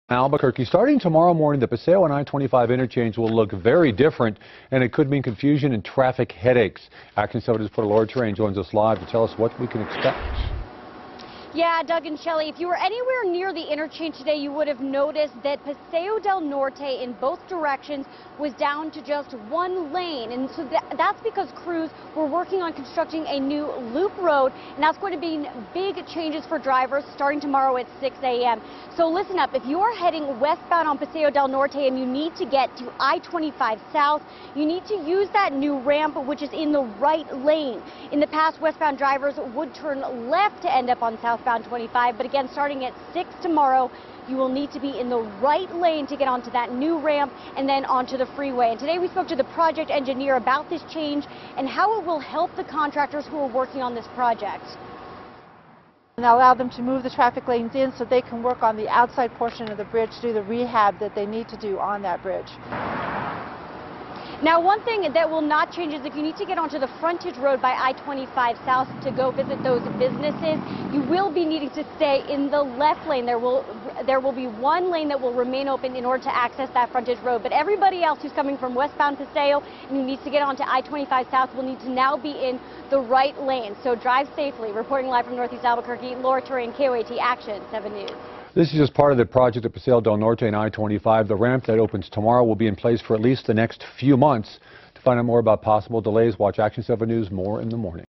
Albuquerque. Starting tomorrow morning, the Paseo and I-25 interchange will look very different, and it could mean confusion and traffic headaches. Action 7's reporter Laura Terrain joins us live to tell us what we can expect. Yeah, Doug and Shelley, if you were anywhere near the interchange today, you would have noticed that Paseo Del Norte in both directions was down to just one lane. And so that's because crews were working on constructing a new loop road, and that's going to be big changes for drivers starting tomorrow at 6 a.m. So listen up, if you are heading westbound on Paseo Del Norte and you need to get to I-25 South, you need to use that new ramp, which is in the right lane. In the past, westbound drivers would turn left to end up on southbound 25, but again, starting at 6 tomorrow, you will need to be in the right lane to get onto that new ramp and then onto the freeway. And today we spoke to the project engineer about this change and how it will help the contractors who are working on this project. And allow them to move the traffic lanes in so they can work on the outside portion of the bridge, do the rehab that they need to do on that bridge. Now, one thing that will not change is if you need to get onto the frontage road by I-25 South to go visit those businesses, you will be needing to stay in the left lane. There will be one lane that will remain open in order to access that frontage road. But everybody else who's coming from westbound Paseo and who needs to get onto I-25 South will need to now be in the right lane. So drive safely. Reporting live from Northeast Albuquerque, Laura Terrain, KOAT Action 7 News. This is just part of the project at Paseo Del Norte and I-25. The ramp that opens tomorrow will be in place for at least the next few months. To find out more about possible delays, watch Action 7 News more in the morning.